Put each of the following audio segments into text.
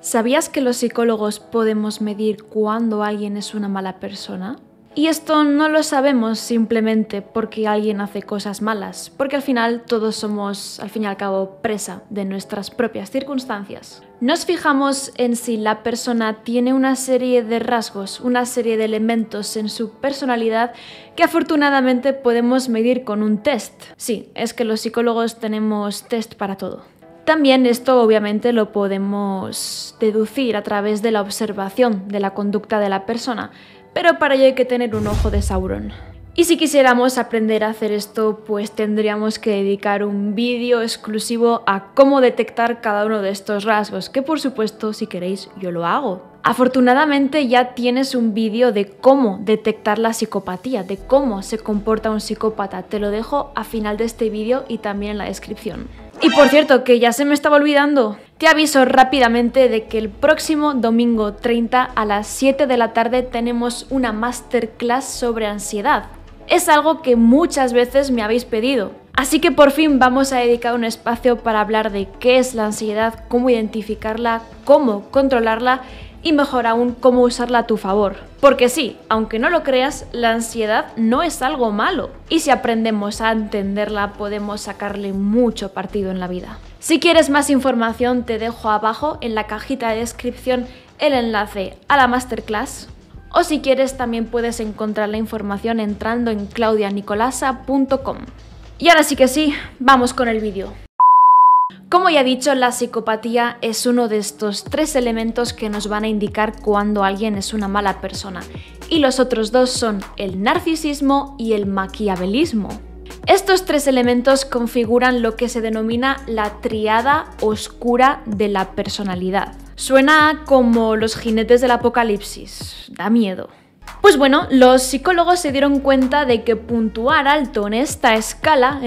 ¿Sabías que los psicólogos podemos medir cuándo alguien es una mala persona? Y esto no lo sabemos simplemente porque alguien hace cosas malas, porque al final todos somos, al fin y al cabo, presa de nuestras propias circunstancias. Nos fijamos en si la persona tiene una serie de rasgos, una serie de elementos en su personalidad que afortunadamente podemos medir con un test. Sí, es que los psicólogos tenemos test para todo. También esto obviamente lo podemos deducir a través de la observación de la conducta de la persona, pero para ello hay que tener un ojo de Sauron. Y si quisiéramos aprender a hacer esto, pues tendríamos que dedicar un vídeo exclusivo a cómo detectar cada uno de estos rasgos, que por supuesto, si queréis, yo lo hago. Afortunadamente ya tienes un vídeo de cómo detectar la psicopatía, de cómo se comporta un psicópata. Te lo dejo al final de este vídeo y también en la descripción. Y por cierto, que ya se me estaba olvidando, te aviso rápidamente de que el próximo domingo 30 a las 7 de la tarde tenemos una masterclass sobre ansiedad. Es algo que muchas veces me habéis pedido. Así que por fin vamos a dedicar un espacio para hablar de qué es la ansiedad, cómo identificarla, cómo controlarla y mejor aún, cómo usarla a tu favor. Porque sí, aunque no lo creas, la ansiedad no es algo malo. Y si aprendemos a entenderla, podemos sacarle mucho partido en la vida. Si quieres más información, te dejo abajo en la cajita de descripción el enlace a la masterclass. O si quieres, también puedes encontrar la información entrando en claudianicolasa.com. Y ahora sí que sí, vamos con el vídeo. Como ya he dicho, la psicopatía es uno de estos tres elementos que nos van a indicar cuando alguien es una mala persona. Y los otros dos son el narcisismo y el maquiavelismo. Estos tres elementos configuran lo que se denomina la tríada oscura de la personalidad. Suena como los jinetes del apocalipsis, da miedo. Pues bueno, los psicólogos se dieron cuenta de que puntuar alto en esta escala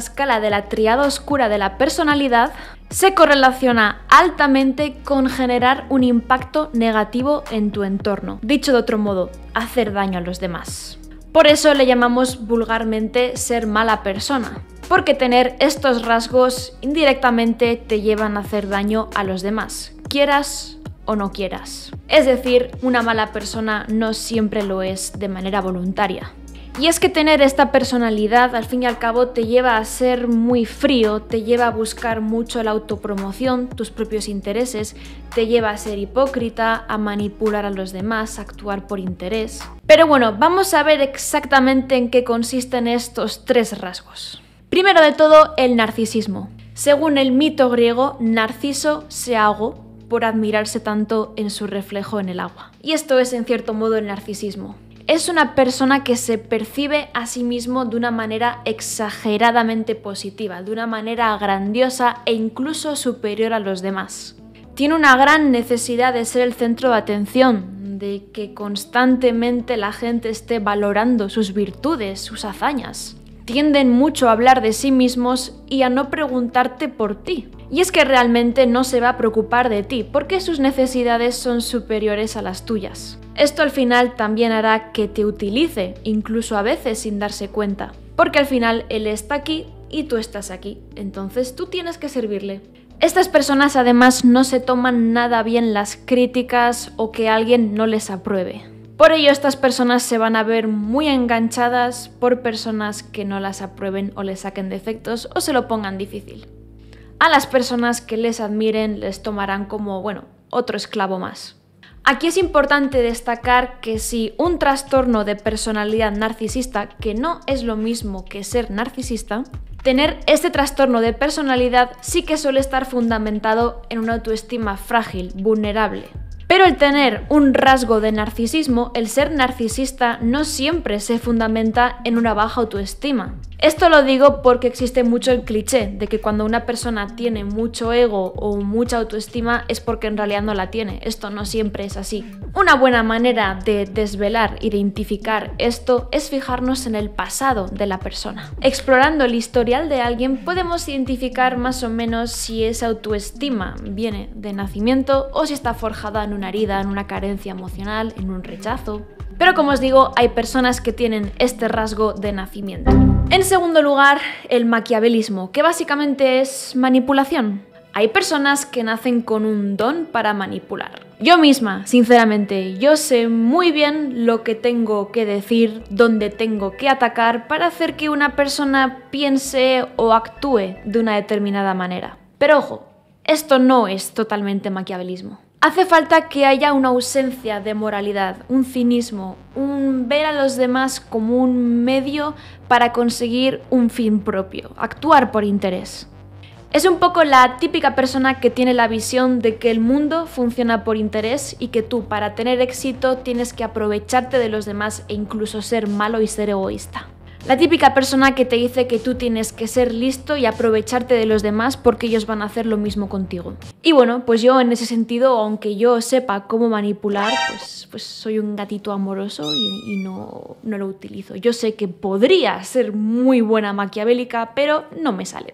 de la tríada oscura de la personalidad, se correlaciona altamente con generar un impacto negativo en tu entorno. Dicho de otro modo, hacer daño a los demás. Por eso le llamamos vulgarmente ser mala persona, porque tener estos rasgos indirectamente te llevan a hacer daño a los demás, quieras o no quieras. Es decir, una mala persona no siempre lo es de manera voluntaria. Y es que tener esta personalidad al fin y al cabo te lleva a ser muy frío, te lleva a buscar mucho la autopromoción, tus propios intereses, te lleva a ser hipócrita, a manipular a los demás, a actuar por interés. Pero bueno, vamos a ver exactamente en qué consisten estos tres rasgos. Primero de todo, el narcisismo. Según el mito griego, Narciso se ahogó por admirarse tanto en su reflejo en el agua. Y esto es en cierto modo el narcisismo. Es una persona que se percibe a sí mismo de una manera exageradamente positiva, de una manera grandiosa e incluso superior a los demás. Tiene una gran necesidad de ser el centro de atención, de que constantemente la gente esté valorando sus virtudes, sus hazañas. Tienden mucho a hablar de sí mismos y a no preguntarte por ti. Y es que realmente no se va a preocupar de ti, porque sus necesidades son superiores a las tuyas. Esto al final también hará que te utilice, incluso a veces sin darse cuenta. Porque al final él está aquí y tú estás aquí, entonces tú tienes que servirle. Estas personas además no se toman nada bien las críticas o que alguien no les apruebe. Por ello, estas personas se van a ver muy enganchadas por personas que no las aprueben o les saquen defectos o se lo pongan difícil. A las personas que les admiren les tomarán como, bueno, otro esclavo más. Aquí es importante destacar que si un trastorno de personalidad narcisista, que no es lo mismo que ser narcisista, tener este trastorno de personalidad sí que suele estar fundamentado en una autoestima frágil, vulnerable. Pero el tener un rasgo de narcisismo, el ser narcisista, no siempre se fundamenta en una baja autoestima. Esto lo digo porque existe mucho el cliché de que cuando una persona tiene mucho ego o mucha autoestima es porque en realidad no la tiene. Esto no siempre es así. Una buena manera de desvelar, identificar esto es fijarnos en el pasado de la persona. Explorando el historial de alguien podemos identificar más o menos si esa autoestima viene de nacimiento o si está forjada en una herida, en una carencia emocional, en un rechazo. Pero como os digo, hay personas que tienen este rasgo de nacimiento. En segundo lugar, el maquiavelismo, que básicamente es manipulación. Hay personas que nacen con un don para manipular. Yo misma, sinceramente, yo sé muy bien lo que tengo que decir, dónde tengo que atacar para hacer que una persona piense o actúe de una determinada manera. Pero ojo, esto no es totalmente maquiavelismo. Hace falta que haya una ausencia de moralidad, un cinismo, un ver a los demás como un medio para conseguir un fin propio, actuar por interés. Es un poco la típica persona que tiene la visión de que el mundo funciona por interés y que tú, para tener éxito, tienes que aprovecharte de los demás e incluso ser malo y ser egoísta. La típica persona que te dice que tú tienes que ser listo y aprovecharte de los demás porque ellos van a hacer lo mismo contigo. Y bueno, pues yo en ese sentido, aunque yo sepa cómo manipular, pues soy un gatito amoroso y no lo utilizo. Yo sé que podría ser muy buena maquiavélica, pero no me sale.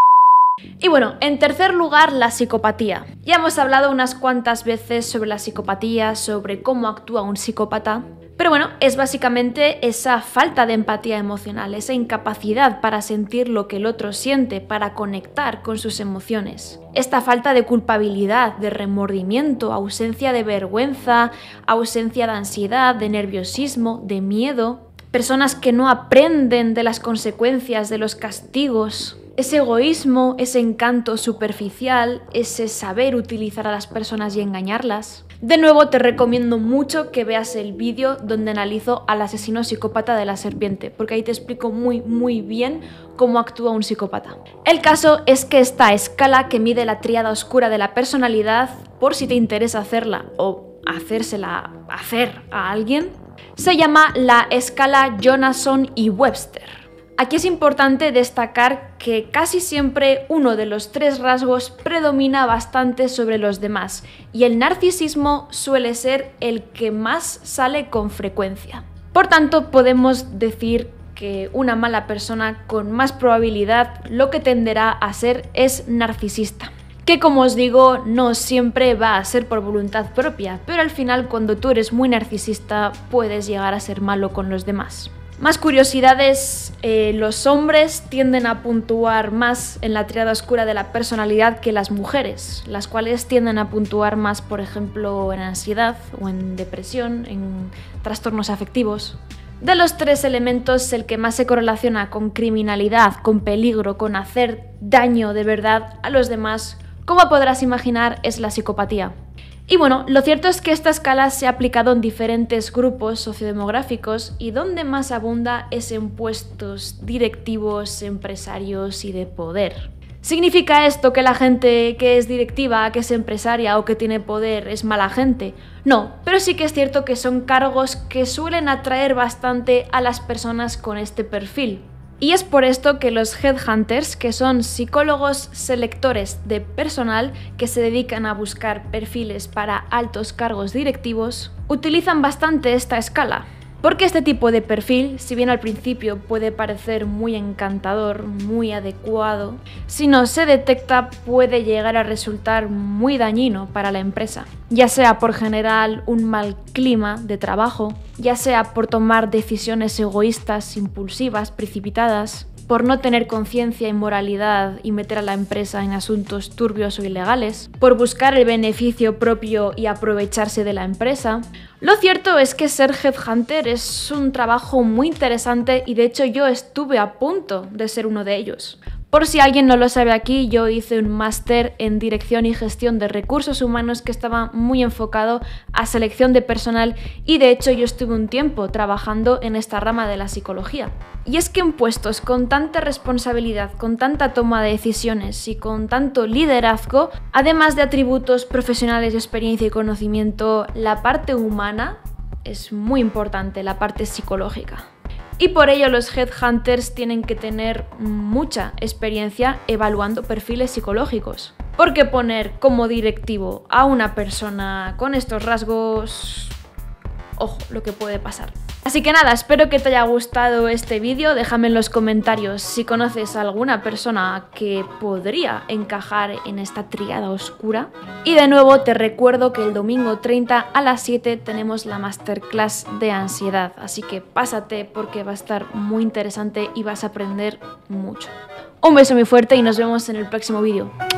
Y bueno, en tercer lugar, la psicopatía. Ya hemos hablado unas cuantas veces sobre la psicopatía, sobre cómo actúa un psicópata. Pero bueno, es básicamente esa falta de empatía emocional, esa incapacidad para sentir lo que el otro siente, para conectar con sus emociones. Esta falta de culpabilidad, de remordimiento, ausencia de vergüenza, ausencia de ansiedad, de nerviosismo, de miedo. Personas que no aprenden de las consecuencias de los castigos. Ese egoísmo, ese encanto superficial, ese saber utilizar a las personas y engañarlas. De nuevo te recomiendo mucho que veas el vídeo donde analizo al asesino psicópata de la serpiente, porque ahí te explico muy bien cómo actúa un psicópata. El caso es que esta escala que mide la tríada oscura de la personalidad, por si te interesa hacerla o hacérsela hacer a alguien, se llama la escala Jonasson y Webster. Aquí es importante destacar que casi siempre uno de los tres rasgos predomina bastante sobre los demás y el narcisismo suele ser el que más sale con frecuencia. Por tanto, podemos decir que una mala persona con más probabilidad lo que tenderá a ser es narcisista. Que como os digo, no siempre va a ser por voluntad propia, pero al final cuando tú eres muy narcisista puedes llegar a ser malo con los demás. Más curiosidades, los hombres tienden a puntuar más en la tríada oscura de la personalidad que las mujeres, las cuales tienden a puntuar más, por ejemplo, en ansiedad o en depresión, en trastornos afectivos. De los tres elementos, el que más se correlaciona con criminalidad, con peligro, con hacer daño de verdad a los demás, como podrás imaginar, es la psicopatía. Y bueno, lo cierto es que esta escala se ha aplicado en diferentes grupos sociodemográficos y donde más abunda es en puestos directivos, empresarios y de poder. ¿Significa esto que la gente que es directiva, que es empresaria o que tiene poder es mala gente? No, pero sí que es cierto que son cargos que suelen atraer bastante a las personas con este perfil. Y es por esto que los headhunters, que son psicólogos selectores de personal que se dedican a buscar perfiles para altos cargos directivos, utilizan bastante esta escala. Porque este tipo de perfil, si bien al principio puede parecer muy encantador, muy adecuado, si no se detecta puede llegar a resultar muy dañino para la empresa, ya sea por generar un mal clima de trabajo, ya sea por tomar decisiones egoístas, impulsivas, precipitadas, por no tener conciencia y moralidad y meter a la empresa en asuntos turbios o ilegales, por buscar el beneficio propio y aprovecharse de la empresa. Lo cierto es que ser headhunter es un trabajo muy interesante y de hecho yo estuve a punto de ser uno de ellos. Por si alguien no lo sabe aquí, yo hice un máster en Dirección y Gestión de Recursos Humanos que estaba muy enfocado a selección de personal y de hecho yo estuve un tiempo trabajando en esta rama de la psicología. Y es que en puestos con tanta responsabilidad, con tanta toma de decisiones y con tanto liderazgo, además de atributos profesionales de experiencia y conocimiento, la parte humana es muy importante, la parte psicológica. Y por ello los headhunters tienen que tener mucha experiencia evaluando perfiles psicológicos. Porque poner como directivo a una persona con estos rasgos, ojo, lo que puede pasar. Así que nada, espero que te haya gustado este vídeo, déjame en los comentarios si conoces a alguna persona que podría encajar en esta tríada oscura. Y de nuevo te recuerdo que el domingo 30 a las 7 tenemos la masterclass de ansiedad, así que pásate porque va a estar muy interesante y vas a aprender mucho. Un beso muy fuerte y nos vemos en el próximo vídeo.